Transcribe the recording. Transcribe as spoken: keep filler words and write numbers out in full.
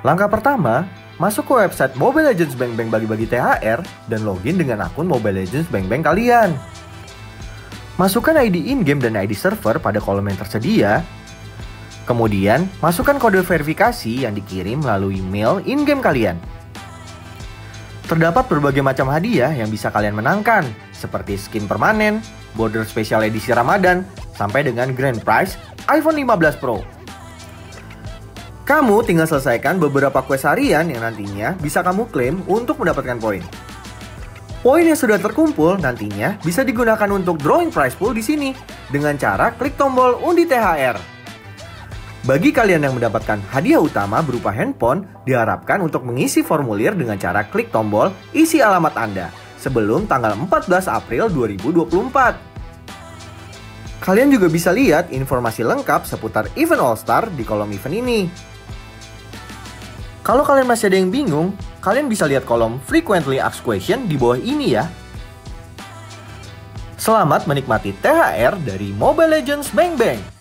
Langkah pertama, masuk ke website Mobile Legends Bank Bank bagi-bagi T H R dan login dengan akun Mobile Legends Bank Bank kalian. Masukkan I D in-game dan I D server pada kolom yang tersedia. Kemudian, masukkan kode verifikasi yang dikirim melalui mail in-game kalian. Terdapat berbagai macam hadiah yang bisa kalian menangkan, seperti skin permanen, border spesial edisi Ramadan, sampai dengan grand prize iPhone lima belas Pro. Kamu tinggal selesaikan beberapa quest harian yang nantinya bisa kamu klaim untuk mendapatkan poin. Poin yang sudah terkumpul nantinya bisa digunakan untuk drawing prize pool di sini dengan cara klik tombol undi T H R. Bagi kalian yang mendapatkan hadiah utama berupa handphone, diharapkan untuk mengisi formulir dengan cara klik tombol isi alamat Anda sebelum tanggal empat belas April dua ribu dua puluh empat. Kalian juga bisa lihat informasi lengkap seputar event All Star di kolom event ini. Kalau kalian masih ada yang bingung, kalian bisa lihat kolom Frequently Asked Question di bawah ini ya. Selamat menikmati T H R dari Mobile Legends Bank Bank.